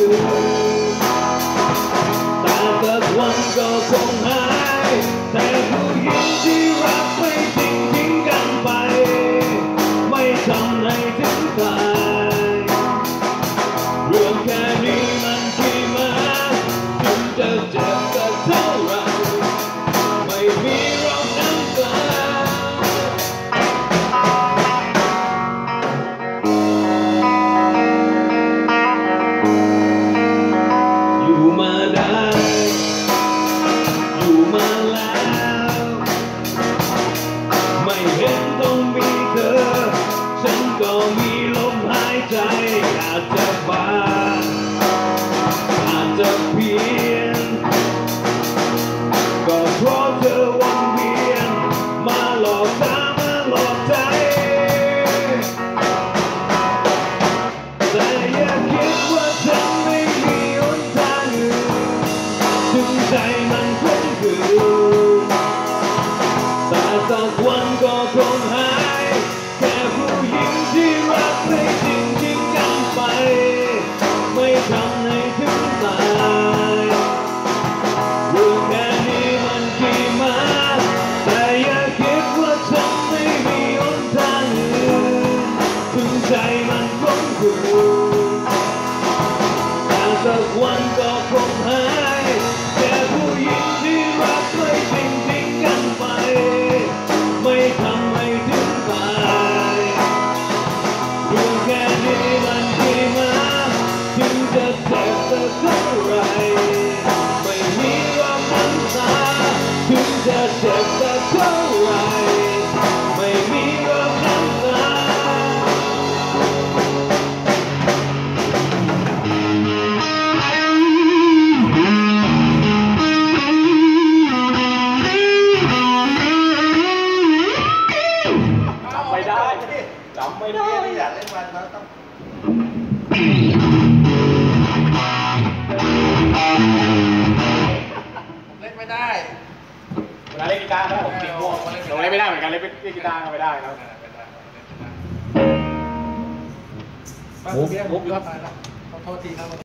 แต่สักวันก็คงหายแต่ผู้หญิงที่รักไม่จริงทิ้งกันไปไม่ทำให้ถึงตายเรื่องแค่นี้มันกี่มาถึงจะเจ็บสักเท่าไรไม่มีร้องน้ำตาอยู่มาได้อยู่มาแล้วไม่เห็นต้องมีเธอฉันก็มีลมหายใจอาจจะบางอาจจะเพี้ยนก็เพราะเธอวนเวียนมาหลอกตามาหลอกใจแต่อย่าคิดว่าฉันไม่มีหนทางอื่นถึงใจมันคงคือแต่สักวันก็คงหายแค่ผู้หญิงที่รักไม่จริงทิ้งกันไปไม่ทำให้ถึงตายเรื่องแค่นี้มันกี่มาแต่อย่าคิดว่าฉันไม่มีหนทางอื่นถึงใจมันคงคือแต่สักวันก็คงหายแค่ผู้หญิงที่รักไม่จริงทิ้งกันไปไม่ทำให้ถึงตายเรื่องแค่นี้มันกี่มาถึงจะเจ็บสักเท่าไรไม่มีร้องน้ำตาถึงจะเจ็บสักเท่าไรไม่มีร้องน้ำตาไม่ได้จำไม่ได้อยากเล่นวันแล้วต้องเล่นไม่ได้เวลาเล่นกีตาร์นะผมติดม่วงลงเล่นไม่ได้เหมือนกันเล่นกีตาร์ก็ไม่ได้ครับมุกครับขอโทษทีครับ